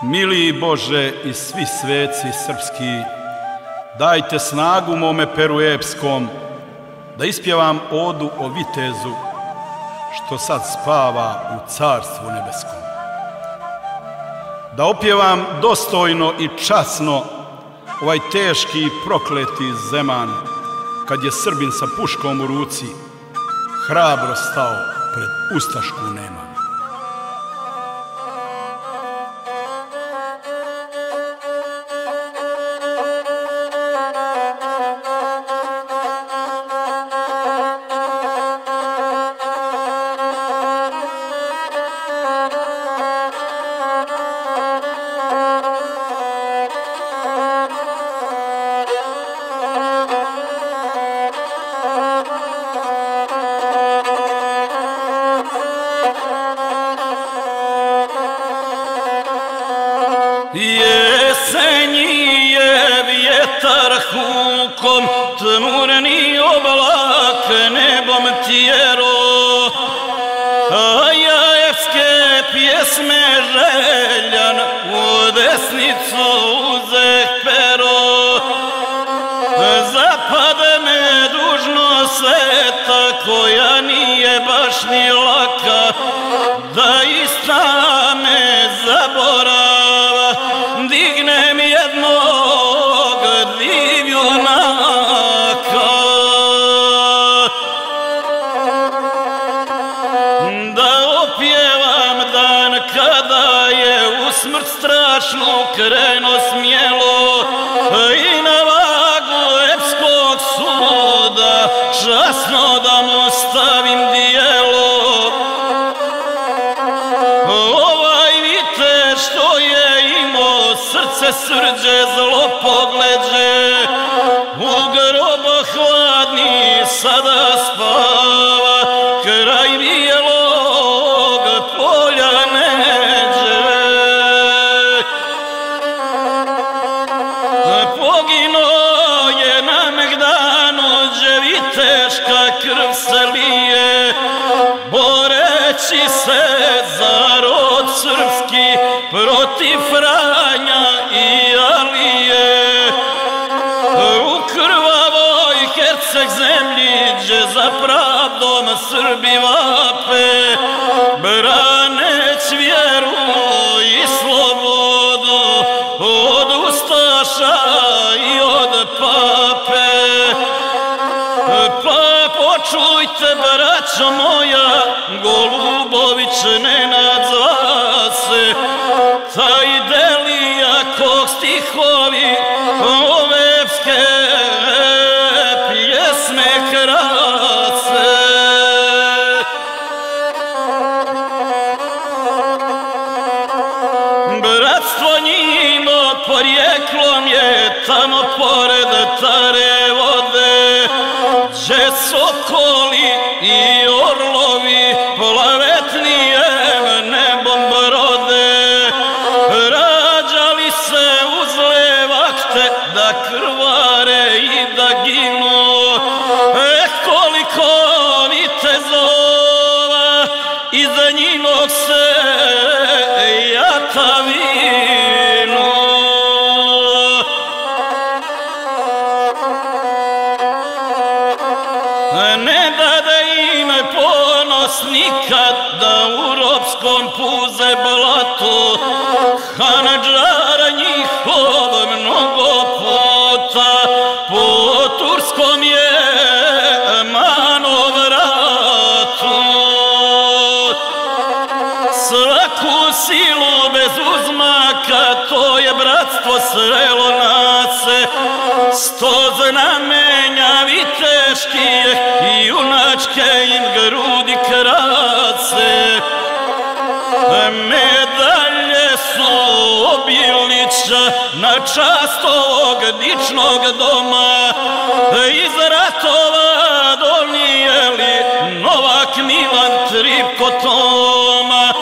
Mili Bože i svi sveci srpski, dajte snagu mome peru epskom, da ispjevam odu o vitezu, što sad spava u carstvu nebeskom. Da opjevam dostojno i časno ovaj teški i prokleti zeman, kad je Srbin sa puškom u ruci hrabro stao pred ustašku Neman. Jesenji je vjetar hukom, tmurni oblak nebom tjero, a jajevske pjesme željan u desnicu uzeh pero. Zapade me dužno sveta koja nije baš ni laka, da ista me zaborava, dignem jednog divjunaka. Da opjevam dan kada je u smrt strašnu krenuo smjelo i na vagu epskog suda časno da mu stavim dijelo. Ovaj vite što je imao srce srđe zlo pogleđe, u grobo hladni sada spava kraj bijelog polja neđe. Poginuo je na Megdanu gdje viteška krv se lije, boreći se za rod srpski protiv Franja i Alije. U krvavoj Herceg zemlji gdje za pravdom Srbi vape, braneć vjeru i slobodu od ustaša i od pape. Pa počujte, braćo moja, Golubović Nenad zva se, taj delija kog stihovi ove epske pjesme krase. Bratstvo njino porijeklom je tamo pored Tare vode, gdje sokoli i orlovi plavetnijem nebom brode. Rađali se uzle vakte da krvare i da ginu, koliko vitezova iza njinog se jata vinu. Ne dade im ponos nikad da u ropskom puze blatu, Handžara njihov mnogo puta po turskom je manovratu. Svaku silu bez uzmaka, to je bratstvo srelo nace, 100 znamenja viteških i junačke im grudi krace. Medalje su obilniča na čast ovog dičnog doma, iz ratova donijeli Novak, Milan, Tripko, Toma.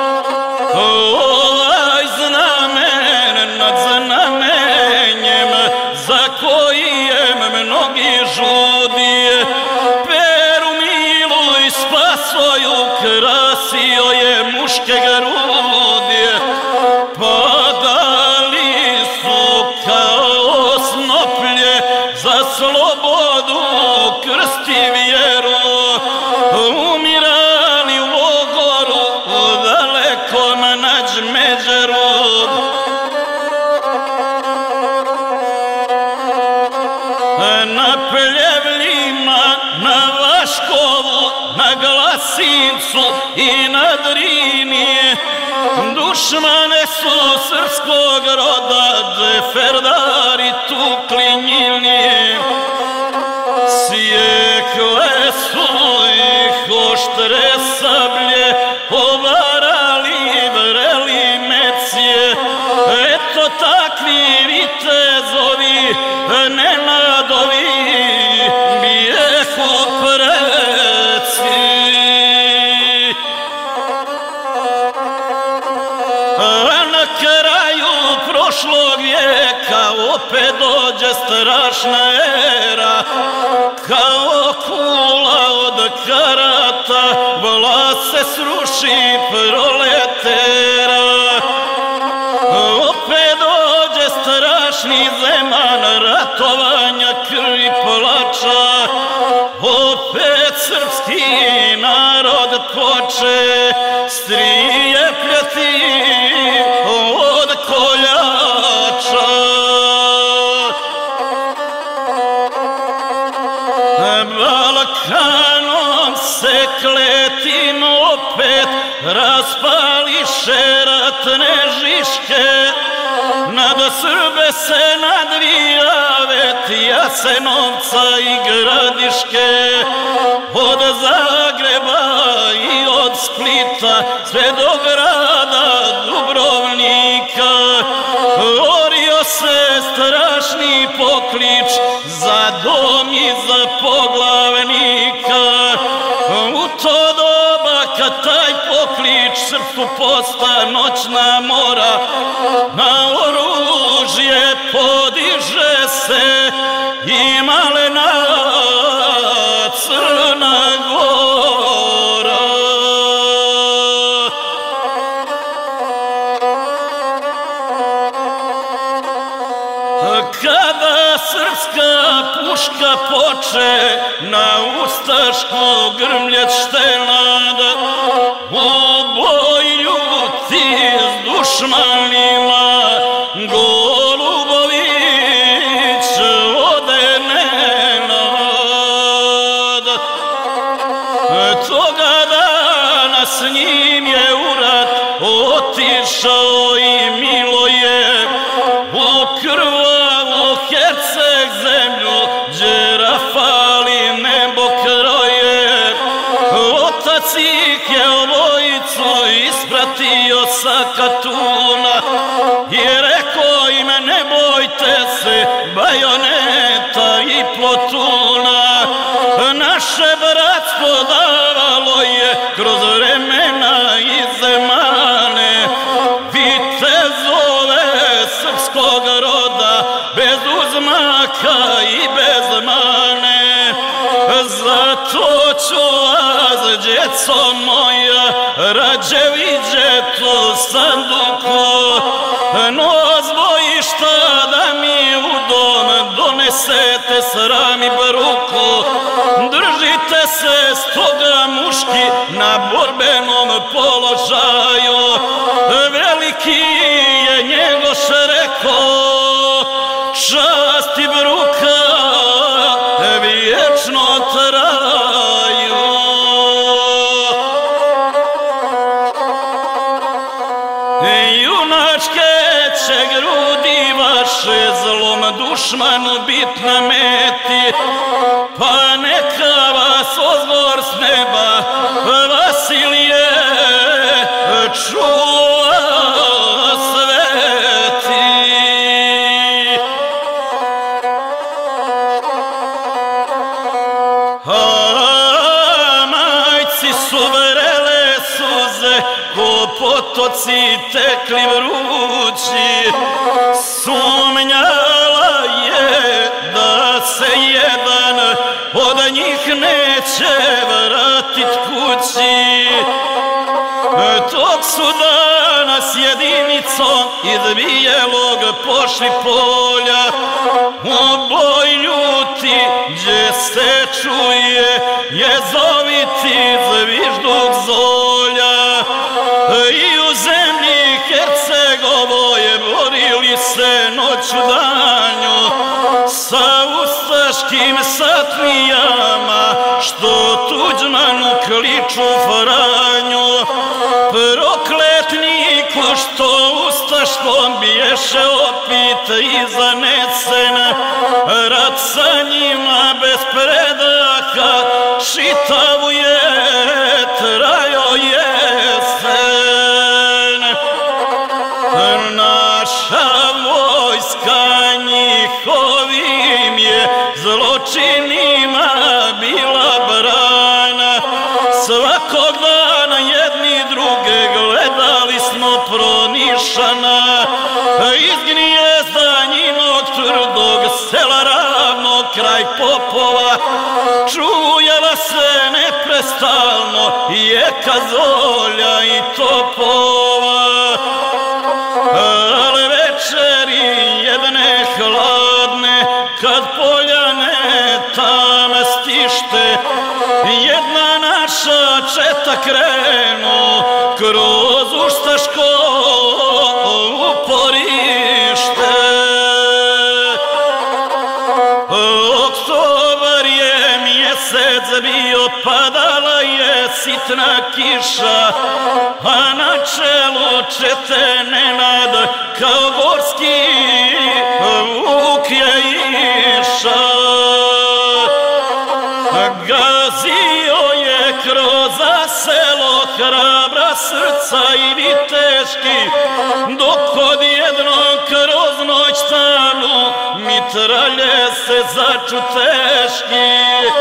Ovaj znamen nad znamenjem za kojem mnogi žudi, Peru milu i spasoju krasio je muške grudi, pa na Glasincu i na Drini. Dušmane su srpskog roda, džeferdari tukli njilnije. Sjekle su ih oštre sablje, ovarali vreli mecije. Eto takvi vitezovi, Nenadovi, bijehu preci. A na kraju prošlog vijeka opet dođe strašna era, kao kula od karata, vlast se sruši proletera. Opet dođe strašni Zeman, ratovanja, krvi, plača. Opet srpski narod poče strijepljati od koljača. Balkanom se kletim opet raspališe ratne žiške. Nad Srbe se nadvijave Jasenovca i Gradiške. Od Zagreba i od Splita sve do grada Dubrovnika. Orio se strašni poklič za dom i za poglavnika. U to doba kad taj poklič srcu posta noćna mora, na oružje podiže se i malena Crna Gora. Kada srpska puška poče na ustašku grmljet štelada, u boj ljuti s dušmanima Golubović ode Nenad. Toga dana s njim je u rat otišao i Miloje, u krvavu Herceg zemlju, gdje rafali nebo kroje. Otac ih je obojicu ispratio sa Katuna i rekao im ne bojte se bajoneta i plotuna. Naše bratstvo davalo je kroz vremena i zemane vitezove srpskog roda, bez uzmaka i bez mane. Zato ću vas, djeco moja, rađe vidjet u sanduku, no zbojišta da mi u dom donesete sram i bruku. Držite se stoga muški na borbenom položaju, veliki je Njegoš rekao, čast i bruka vječno traju. Junačke će grudi vaše zlom dušmanu bit na meti, pa neka vas ozgor s neba Vasilije čuva sveti. A majci su vrele suze, ko potoci tekli vrući. Sumnjala je da se jedan od njih neće vratit kući. Tog su dana s jedinicom iz Bijelog pošli polja, u boj ljuti gdje se čuje jezoviti zvižduk zolja. I u zemlji Hercegovoj borili se noću danju sa ustaškim satnijama, što Tuđmanu kliču Franju, prokletniku što ustaštvom biješe opit i zanesen, rat sa njima bez predaha čitavu je trajo jesen. Naša vojska njihovim je zločinima bila brana, svakog dana jedni druge gledali smo pronišana, iz gnijezda njinog tvrdog sela ravno kraj Popova čujela se neprestalno jeka zolja i topova. Ale večeri jedne hladne, kad poljane tam stište, jedna naša četa krenu kroz ustaško uporište. Oktobar je mjesec bio, padala je sitna kiša, a na čelu čete Nenad kao gorski vuk je išao. Gazio je kroz selo hrabra srca i viteški, dok odjednom kroz noć tamnu mitralje se začu teški.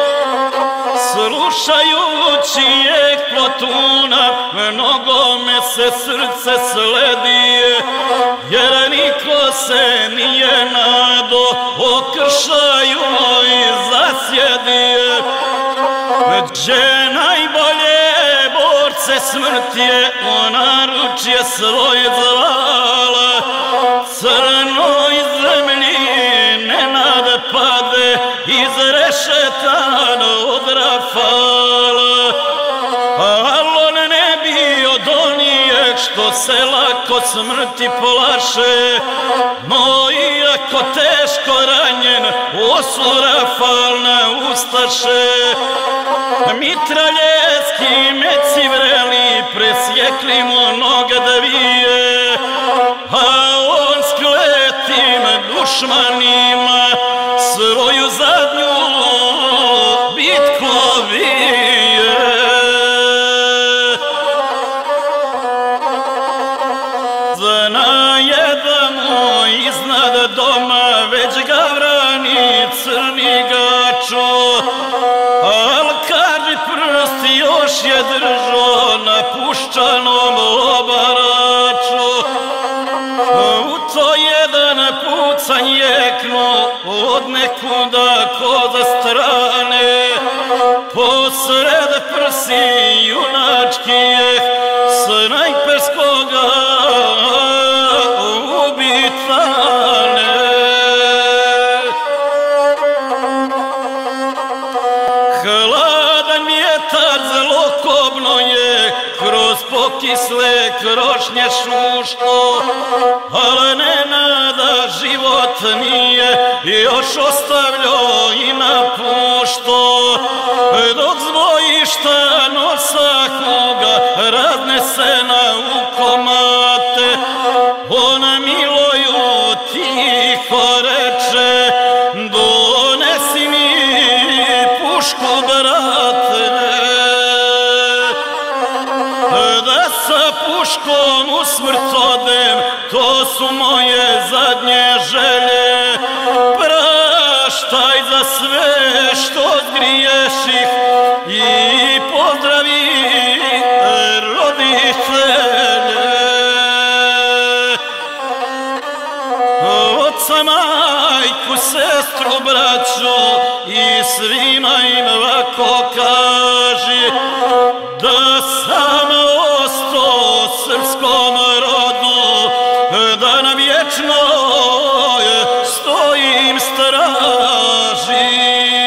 Slušajući jek plotuna, mnogome se srce sledi, jer niko se nije nado okršaju i zasjedi. Gdje najbolje borce smrt je u naručje svoj zvala, crnoj zemlji Nenad pade iz rešetan od rafala. Al on ne bi od onijeg što se lako smrti plaše, no iako teško ranjen osu rafalne ustaše. Mitraljevski meci vreli presjekli mu noge dvije, a on s kletim dušmanima svoju zadnju bitku bije. Zna je da mu iznad doma već ga vrani crni gačo, al kaži prst još je držao na puščanom obaraču. U to jedan pucanj jeknu od nekuda koza strane, posred prsi junački je snajperskoga ubitane. Hladan vjetar zlokobno je kroz pokisle krošnje šuško, ale Nenada život nije još ostavljao i napušto. Dok zbojišta nosahuga raznesena u komate, ona Miloju tiho reče, donesi mi pušku brate, da sa puškom u smrt odem, to su moje zadnje želje. Praštaj za sve što zgriješih i pozdravi roditelje. Oca, majku, sestru, braću i svima im ovako kaži, da sam ostao srpskom rodu, da na vječnoj stojim straži.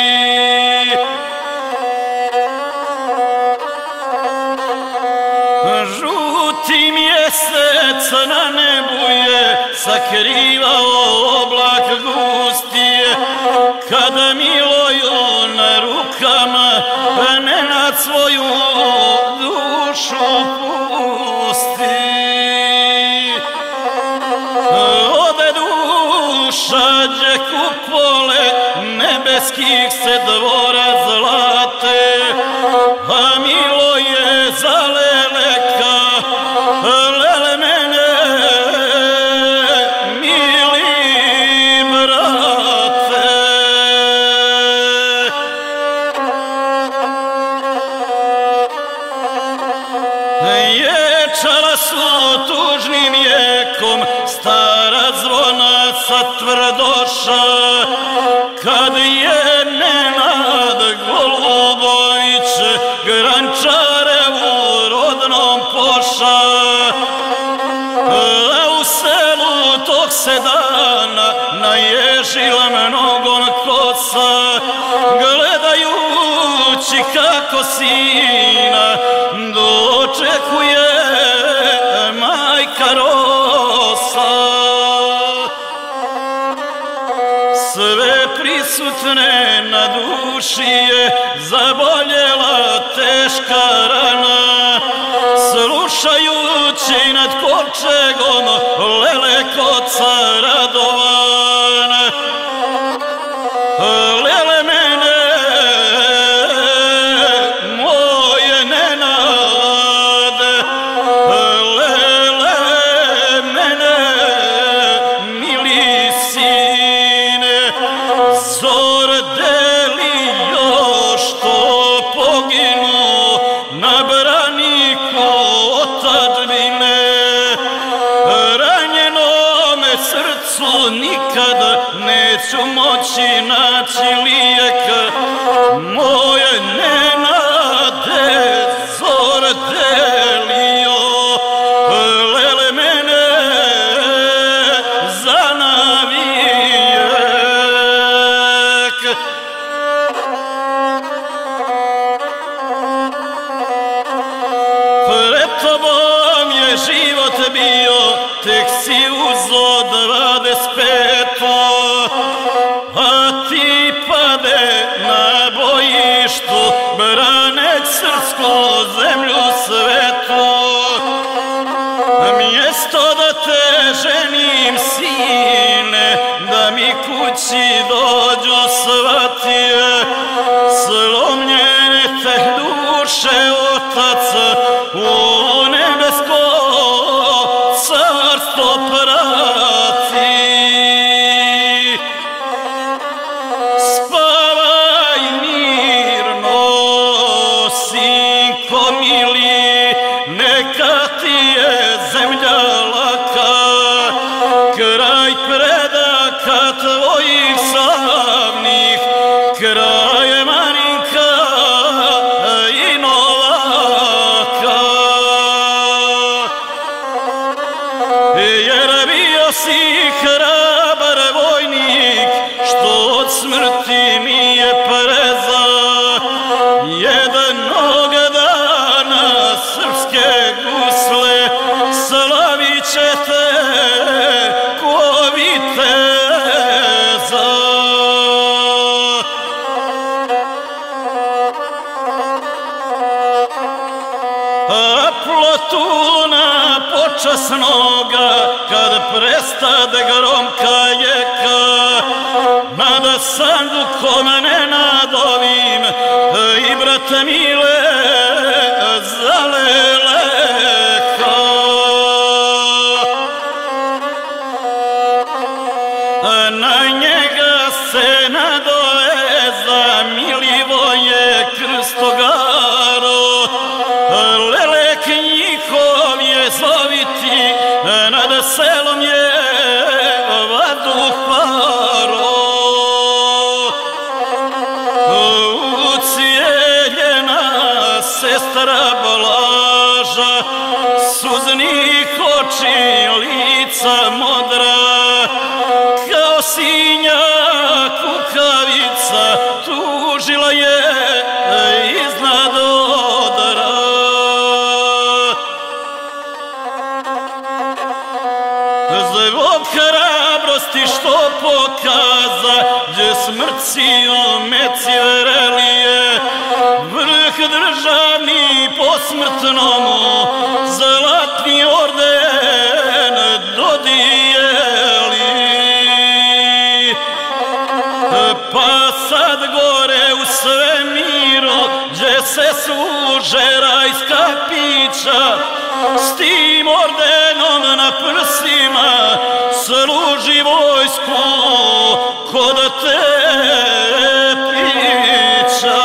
Žuti mjesec na nebu je sakrivao oblak gusti, kada Miloju na rukama Nenad svoju nebeskih se dvora zlate, a milo je za leleka, lele mene, mili brate. Ječala su tužnim jekom stara zvona sa tvrdoša, kad je Nenad Golubović Grančarevu rodnom poša. A u selu tog se dana naježila mnogom kosa, gledajući kako sina dočekuje majka Rosa. Sve prisutne na duši je zaboljela teška rana, slušajući nad kovčegom lelekoca radovan. Lele mene, moje Nenade, lele mene, mili sine, zor deli još to poginu na braniku otadžbine. Ranjenome srcu nikad neću moći naći lijek, moje Nenade, zor delio, lele mene za navijek. Pred tobom je život bio, tek si uzo 25, a ti pade na bojištu, branek srpsku zemlju svetu. Mjesto da te ženim, sine, da mi kući dođu svatije, slomljene te duše otac u nebesko carstvo prati. Spavaj mirno, sinko mili, neka ti je zemlja laka, kraj predaka tvojih slavnih, kraj Marinka i Novaka. Jer bio si hrabar vojnik, što od smrti mi je preza. Jednog dana srpske gusle slavit će te ko viteza. A plotuna počasnoga, kad prestade gromka jeka, nad sandukom Nenadovim i brate mile zaleleka. Na njega se nadoveza Milivoje Krstogaro, lelek njihov je zoviti, nad selom je vazduh paro. Ucijeljena sestra Blaža, suznih oči lica modra, kao sinja kukavica tužila je iznad odra. Zbog hrabrosti što pokaza, gdje smrt sijom meci vrelije, vrh državni posmrtnomu zlatni orden dodijeli. Pa sad rajska pića, s tim ordenom na prsima služi vojsku kod Tepića.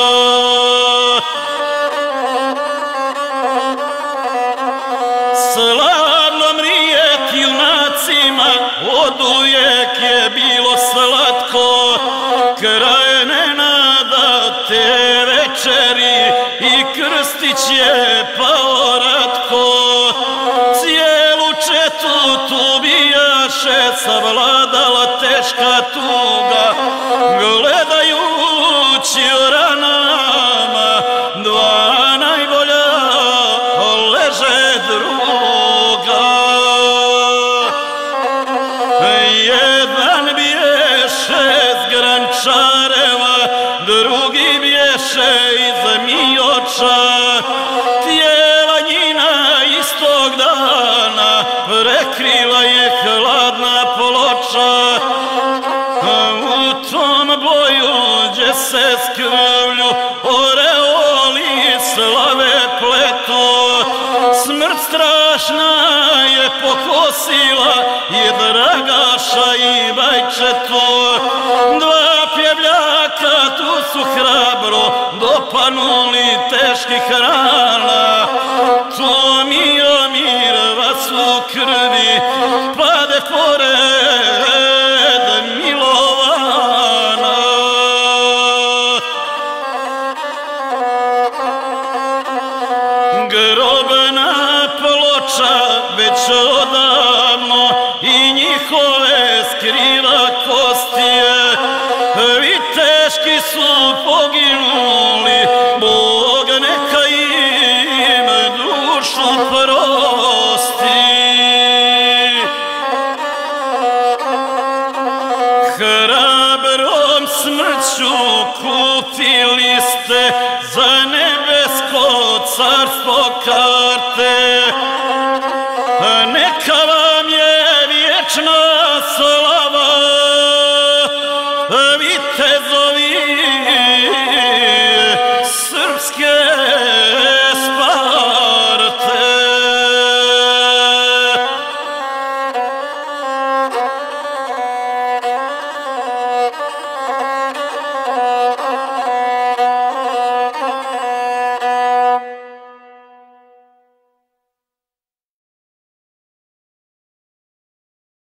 Slavnom rijek junacima oduvijek je bilo slatko, kraj nenada te večeri i Krstić je pao Ratko. Cijelu četu tu bijaše, savladala teška tuga, gledajući o ranama dva najbolja leže druga. Jedan biješe s Grančareva, drugi biješe iz Mioča. Tijela njina istog dana prekrila je hladna ploča. U tom boju gdje se s krvlju oreoli slave pletu, smrt strašna je pokosila i Dragaša i Bajčetu. Dva pjevljaka tu su hrabro dopanuli teških rana. To Miomir vas u krvi pade pored Milovana. Grobna ploča već odavno i njihove skriva kostije, viteški su poginuli, Bog neka im dušu prosti. Hrabrom smrću kupili ste za nebesko carstvo karte, neka vam je vječna slava, vitezovi